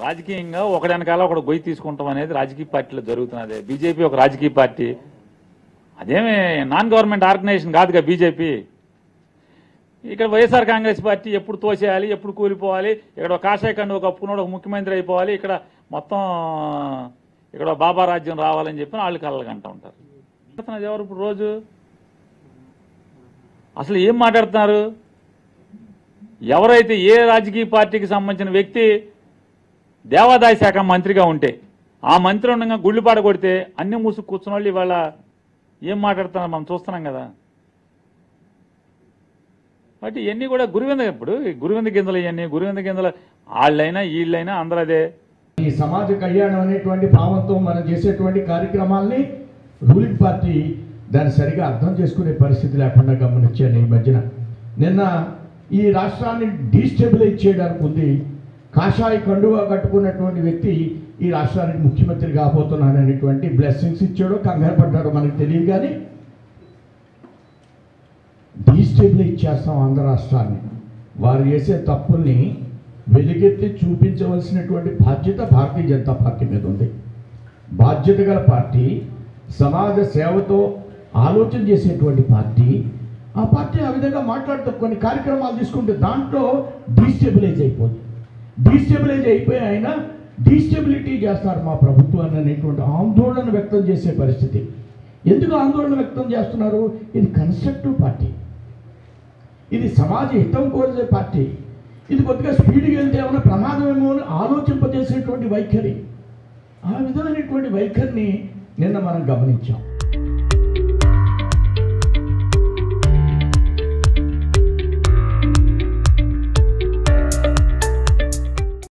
రాజకీయంగా ఒకటి వెనకాల ఒకటి గొయ్యి తీసుకుంటాం అనేది రాజకీయ పార్టీలో జరుగుతున్నది. బీజేపీ ఒక రాజకీయ పార్టీ, అదేమి నాన్ గవర్నమెంట్ ఆర్గనైజేషన్ కాదుగా బీజేపీ. ఇక్కడ వైఎస్ఆర్ కాంగ్రెస్ పార్టీ ఎప్పుడు తోసేయాలి, ఎప్పుడు కూలిపోవాలి, ఇక్కడ ఒక కాషాయ కండువ కప్పుకున్నాడు ఒక ముఖ్యమంత్రి అయిపోవాలి, ఇక్కడ మొత్తం ఇక్కడ బాబా రాజ్యం రావాలని చెప్పి వాళ్ళు కళ్ళకంటూ ఉంటారు. ఎవరు ఇప్పుడు రోజు అసలు ఏం మాట్లాడుతున్నారు? ఎవరైతే ఏ రాజకీయ పార్టీకి సంబంధించిన వ్యక్తి దేవాదాయ శాఖ మంత్రిగా ఉంటే ఆ మంత్రి ఉండగా గుళ్ళుపాట కొడితే అన్ని మూసుకు కూర్చున్న వాళ్ళు ఇవాళ ఏం మాట్లాడుతున్నారు మనం చూస్తున్నాం కదా. బట్ ఇవన్నీ కూడా గురువింద, ఇప్పుడు గురువింద గింజలు, ఇవన్నీ గురువింద గింజలు వాళ్ళైనా వీళ్ళైనా అందరూ అదే. ఈ సమాజ కళ్యాణం అనేటువంటి భావంతో మనం చేసేటువంటి కార్యక్రమాల్ని రూలింగ్ పార్టీ దాన్ని సరిగా అర్థం చేసుకునే పరిస్థితి లేకుండా గమనించాను. ఈ మధ్యన నిన్న ఈ రాష్ట్రాన్ని డీస్టెబిలైజ్ చేయడానికి ఉంది. కాషాయ కండువా కట్టుకున్నటువంటి వ్యక్తి ఈ రాష్ట్రానికి ముఖ్యమంత్రి కాబోతున్నాడనేటువంటి బ్లెస్సింగ్స్ ఇచ్చాడో కంగారు పడ్డాడో మనకు తెలియదు, కానీ డీస్టెబిలైజ్ చేస్తాం ఆంధ్ర రాష్ట్రాన్ని. వారు చేసే తప్పుల్ని వెలుగెత్తి చూపించవలసినటువంటి బాధ్యత భారతీయ జనతా పార్టీ మీద ఉంది. బాధ్యత గల పార్టీ, సమాజ సేవతో ఆలోచన చేసేటువంటి పార్టీ. ఆ పార్టీ ఆ విధంగా మాట్లాడుతూ కొన్ని కార్యక్రమాలు తీసుకుంటే దాంట్లో డీస్టెబిలైజ్ అయిపోతుంది. డీస్టెబిలైజ్ అయిపోయి ఆయన డీస్టెబిలిటీ చేస్తారు మా ప్రభుత్వాన్ని అనేటువంటి ఆందోళన వ్యక్తం చేసే పరిస్థితి. ఎందుకు ఆందోళన వ్యక్తం చేస్తున్నారు? ఇది కన్స్ట్రక్టివ్ పార్టీ, ఇది సమాజ హితం కోరే పార్టీ. ఇది కొద్దిగా స్పీడ్గా వెళ్తే ఏమైనా ప్రమాదమేమో అని ఆలోచింపజేసేటువంటి వైఖరి. ఆ విధమైనటువంటి వైఖరిని నిన్న మనం గమనించాం.